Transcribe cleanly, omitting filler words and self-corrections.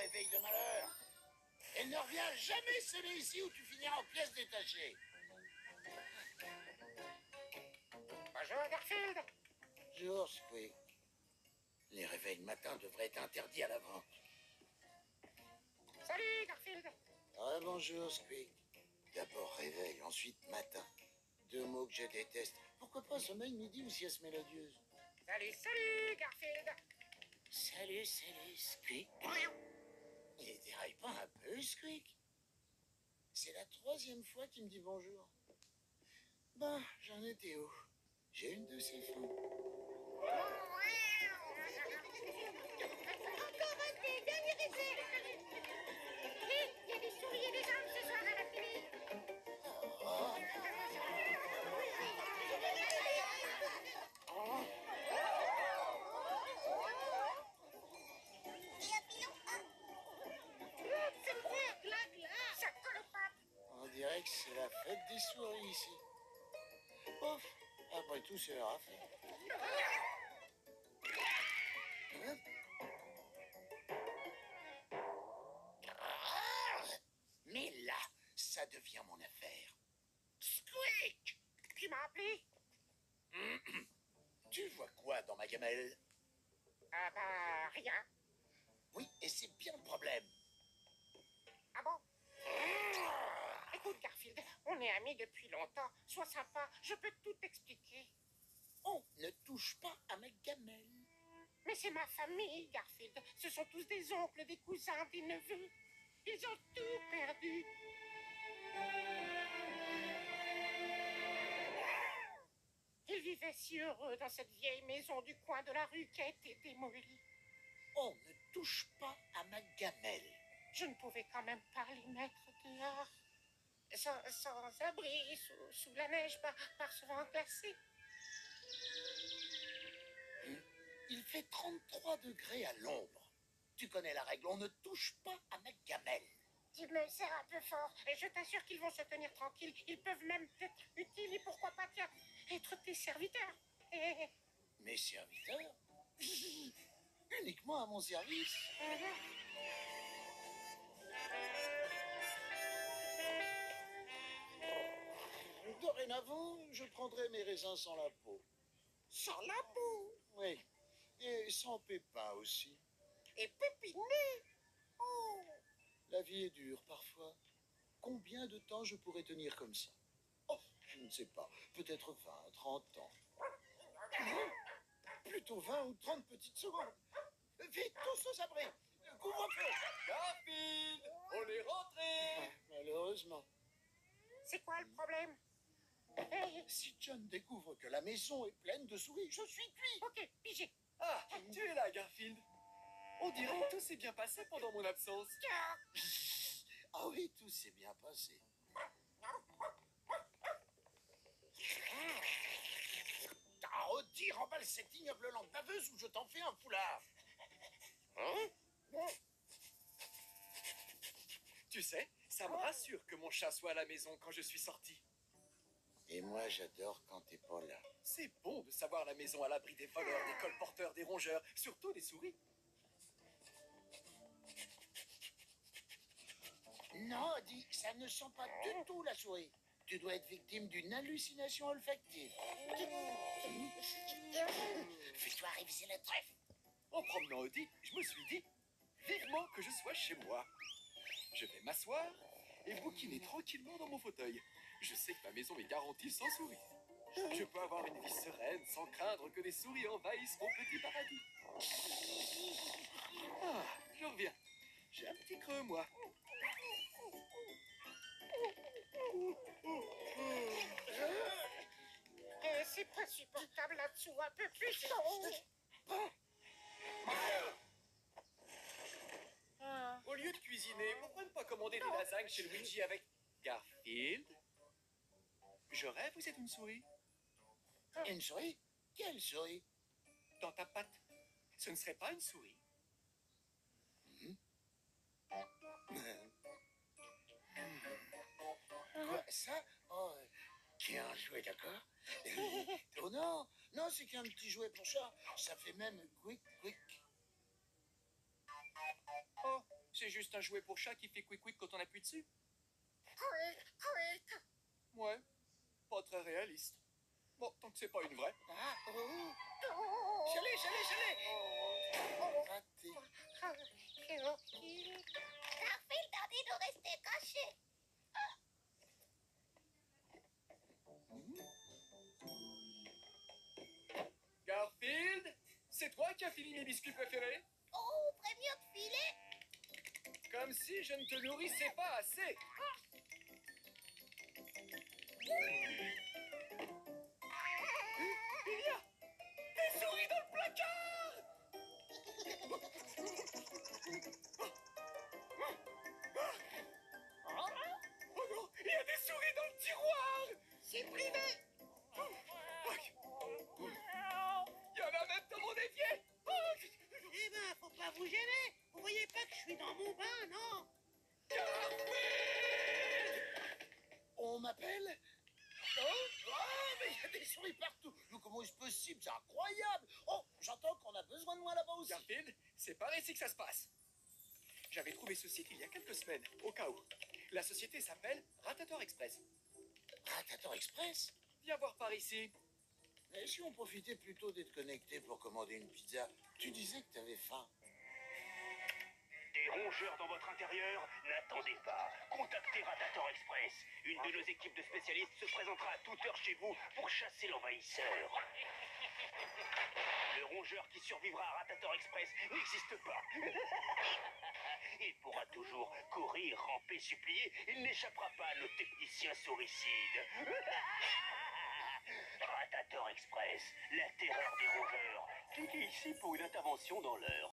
réveil de malheur. Et ne reviens jamais sonner ici où tu finiras en pièces détachées. Bonjour, Garfield. Bonjour, Squeak. Les réveils de matin devraient être interdits à la vente. Salut, Garfield. Ah, bonjour, Squeak. D'abord réveil, ensuite matin. Deux mots que je déteste. Pourquoi pas sommeil, midi ou sieste mélodieuse? Salut, Garfield. Salut, Squeak. Il déraille pas un peu, Squeak? C'est la 3e fois qu'il me dit bonjour. Ben, j'en étais où? J'ai une de ces fins. Encore un thé, dernier essai. Hé, il y a des souris et des ânes ce soir à la télé. C'est quoi, gla, ça colle aux pattes. On dirait que c'est la fête des souris ici. Ouf, après tout, c'est leur affaire. Hein? Mais là, ça devient mon affaire. Squeak! Qui m'a appelé? Tu vois quoi dans ma gamelle? Ah bah, rien. Oui, et c'est bien le problème. Ah bon? Écoute, Garfield, on est amis depuis longtemps. Sois sympa, je peux tout expliquer. On ne touche pas à ma gamelle. Mais c'est ma famille, Garfield. Ce sont tous des oncles, des cousins, des neveux. Ils ont tout perdu. Ils vivaient si heureux dans cette vieille maison du coin de la rue qui a été démolie. On ne touche pas à ma gamelle. Je ne pouvais quand même pas les mettre dehors. Sans abri, sous la neige, par ce vent glacé. Il fait 33 degrés à l'ombre. Tu connais la règle, on ne touche pas à ma gamelle. Tu me serres un peu fort, et je t'assure qu'ils vont se tenir tranquilles. Ils peuvent même être utiles, et pourquoi pas, tiens, être tes serviteurs. Mes serviteurs? Uniquement à mon service. Dorénavant, je prendrai mes raisins sans la peau. Sans la peau. Oui, et sans pépins aussi. Et pépiné. Oh. La vie est dure parfois. Combien de temps je pourrais tenir comme ça? Oh, je ne sais pas. Peut-être 20, 30 ans. Plutôt 20 ou 30 petites secondes. Vite, tous aux abris. Couvre-feu. Garfield, on est rentré. Malheureusement. C'est quoi le problème? Si John découvre que la maison est pleine de souris, je suis cuit. Ok, pigé. Ah, tu es là, Garfield. On dirait que tout s'est bien passé pendant mon absence. Ah oui, tout s'est bien passé. Redis, remballe cette ignoble lampe baveuse ou je t'en fais un foulard. Hein? Tu sais, ça me rassure que mon chat soit à la maison quand je suis sorti. Et moi, j'adore quand t'es pas là. C'est bon de savoir la maison à l'abri des voleurs, des colporteurs, des rongeurs, surtout des souris. Non, dis, ça ne sent pas du tout la souris. Tu dois être victime d'une hallucination olfactive. Fais-toi réviser le trèfle. En promenant Audi, je me suis dit, vivement que je sois chez moi. Je vais m'asseoir et bouquiner tranquillement dans mon fauteuil. Je sais que ma maison est garantie sans souris. Je peux avoir une vie sereine sans craindre que des souris envahissent mon petit paradis. Ah, je reviens. J'ai un petit creux, moi. C'est pas supportable là-dessous, un peu plus chaud. Au lieu de cuisiner, pourquoi ne pas commander des lasagnes chez Luigi avec Garfield? Je rêve, vous êtes une souris. Une souris? Quelle souris? Dans ta patte. Ce ne serait pas une souris. Quoi, ça? Oh, tiens, un jouet, d'accord? Oh non, non, c'est qu'un petit jouet pour chat. Ça fait même quick, quick. Oh, c'est juste un jouet pour chat qui fait quick-quick quand on appuie dessus. Ouais, pas très réaliste. Bon, tant que c'est pas une vraie. Ah, oh. Je l'ai. Raté. Garfield a dit de rester caché. Garfield, c'est toi qui as fini mes biscuits préférés? Oh, premier de filet. Comme si je ne te nourrissais pas assez. Il y a des souris dans le placard! Oh non, il y a des souris dans le tiroir! C'est privé. Il y en a même dans mon évier! Eh ben, faut pas vous gêner. Vous voyez pas que je suis dans mon bain, non? On m'appelle? Oh, mais il y a des souris partout. Mais comment est-ce possible? C'est incroyable. Oh, j'entends qu'on a besoin de moi là-bas aussi. Garfield, c'est par ici que ça se passe. J'avais trouvé ce site il y a quelques semaines, au cas où. La société s'appelle Ratator Express. Ratator Express? Viens voir par ici. Et si on profitait plutôt d'être connecté pour commander une pizza? Tu disais que t'avais faim. Des rongeurs dans votre intérieur? N'attendez pas. Contactez Ratator Express. Une de nos équipes de spécialistes se présentera à toute heure chez vous pour chasser l'envahisseur. Le rongeur qui survivra à Ratator Express n'existe pas. Il pourra toujours courir, ramper, supplier. Il n'échappera pas à nos techniciens souricides. Ratator Express, la terreur des rongeurs. Cliquez ici pour une intervention dans l'heure.